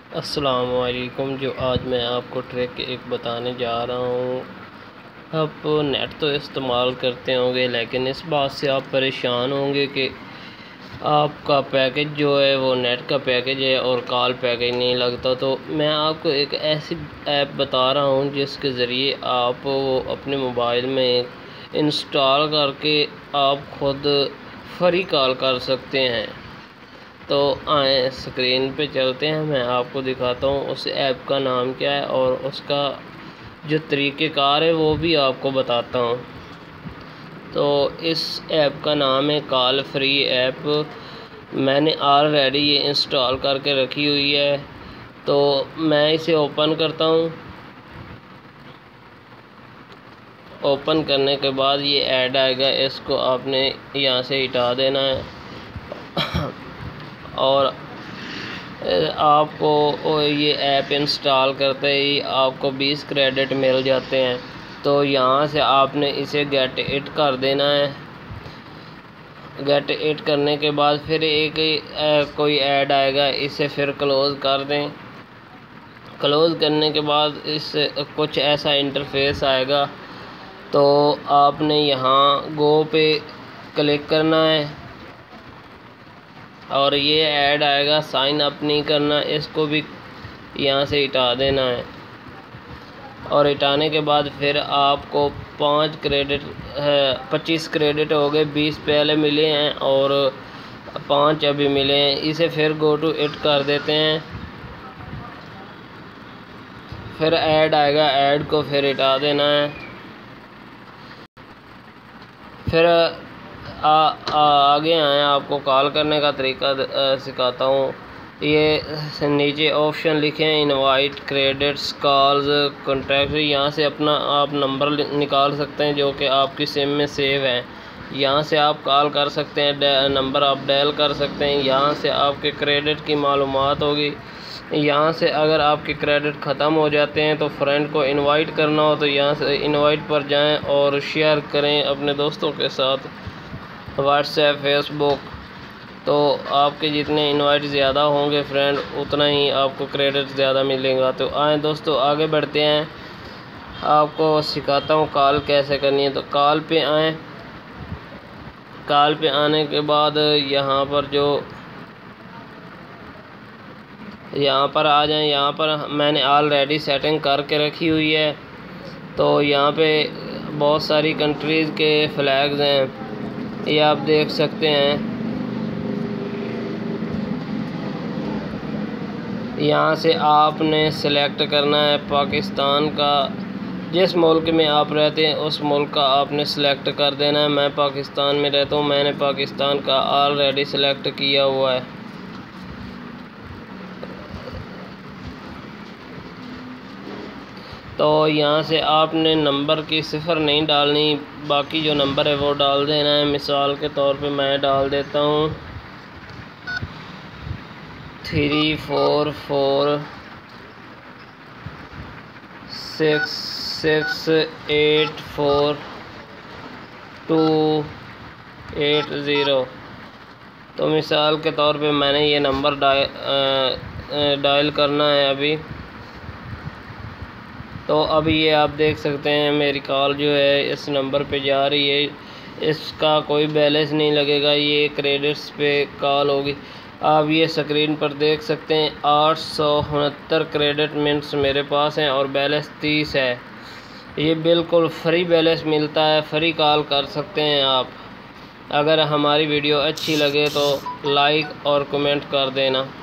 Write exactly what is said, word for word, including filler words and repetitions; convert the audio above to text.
अस्सलामुअलैकुम। जो आज मैं आपको ट्रिक एक बताने जा रहा हूँ। आप नेट तो इस्तेमाल करते होंगे, लेकिन इस बात से आप परेशान होंगे कि आपका पैकेज जो है वो नेट का पैकेज है और कॉल पैकेज नहीं लगता। तो मैं आपको एक ऐसी ऐप बता रहा हूँ जिसके ज़रिए आप वो अपने मोबाइल में इंस्टॉल करके आप ख़ुद फ्री कॉल कर सकते हैं। तो आए स्क्रीन पे चलते हैं, मैं आपको दिखाता हूँ उस ऐप का नाम क्या है और उसका जो तरीक़ेकार है वो भी आपको बताता हूँ। तो इस ऐप का नाम है कॉल फ्री ऐप। मैंने ऑलरेडी ये इंस्टॉल करके रखी हुई है, तो मैं इसे ओपन करता हूँ। ओपन करने के बाद ये ऐड आएगा, इसको आपने यहाँ से हटा देना है और आपको ये ऐप इंस्टॉल करते ही आपको बीस क्रेडिट मिल जाते हैं। तो यहाँ से आपने इसे गेट इट कर देना है। गेट इट करने के बाद फिर एक ए, कोई ऐड आएगा, इसे फिर क्लोज़ कर दें। क्लोज़ करने के बाद इस कुछ ऐसा इंटरफेस आएगा, तो आपने यहाँ गो पे क्लिक करना है और ये ऐड आएगा साइन अप नहीं करना, इसको भी यहाँ से हटा देना है। और हटाने के बाद फिर आपको पाँच क्रेडिट है, पच्चीस क्रेडिट हो गए, बीस पहले मिले हैं और पाँच अभी मिले हैं। इसे फिर गो टू इट कर देते हैं। फिर ऐड आएगा, ऐड को फिर हटा देना है। फिर आ, आ, आगे आए, आपको कॉल करने का तरीका सिखाता हूँ। ये नीचे ऑप्शन लिखे हैं इनवाइट क्रेडिट्स कॉल्स कॉन्टैक्ट, यहाँ से अपना आप नंबर निकाल सकते हैं जो कि आपकी सिम में सेव है। यहाँ से आप कॉल कर सकते हैं, नंबर आप डायल कर सकते हैं। यहाँ से आपके क्रेडिट की मालूमात होगी। यहाँ से अगर आपके क्रेडिट ख़त्म हो जाते हैं तो फ्रेंड को इनवाइट करना हो तो यहाँ से इनवाइट पर जाएं और शेयर करें अपने दोस्तों के साथ, व्हाट्सएप फेसबुक। तो आपके जितने इनवाइट ज़्यादा होंगे फ्रेंड, उतना ही आपको क्रेडिट ज़्यादा मिलेगा। तो आए दोस्तों आगे बढ़ते हैं, आपको सिखाता हूँ कॉल कैसे करनी है। तो कॉल पे आएँ। कॉल पे आने के बाद यहाँ पर जो यहाँ पर आ जाएं। यहाँ पर मैंने ऑलरेडी सेटिंग करके रखी हुई है। तो यहाँ पे बहुत सारी कंट्रीज़ के फ्लैग्स हैं, ये आप देख सकते हैं। यहाँ से आपने सेलेक्ट करना है पाकिस्तान का, जिस मुल्क में आप रहते हैं उस मुल्क का आपने सेलेक्ट कर देना है। मैं पाकिस्तान में रहता हूँ, मैंने पाकिस्तान का ऑलरेडी सेलेक्ट किया हुआ है। तो यहाँ से आपने नंबर की सिफर नहीं डालनी, बाकी जो नंबर है वो डाल देना है। मिसाल के तौर पे मैं डाल देता हूँ three four four six six eight four two eight zero. तो मिसाल के तौर पे मैंने ये नंबर डायल डायल करना है अभी। तो अभी ये आप देख सकते हैं मेरी कॉल जो है इस नंबर पे जा रही है, इसका कोई बैलेंस नहीं लगेगा, ये क्रेडिट्स पे कॉल होगी। आप ये स्क्रीन पर देख सकते हैं आठ सौ उनहत्तर क्रेडिट मिनट्स मेरे पास हैं और बैलेंस तीस है। ये बिल्कुल फ्री बैलेंस मिलता है, फ्री कॉल कर सकते हैं आप। अगर हमारी वीडियो अच्छी लगे तो लाइक और कमेंट कर देना।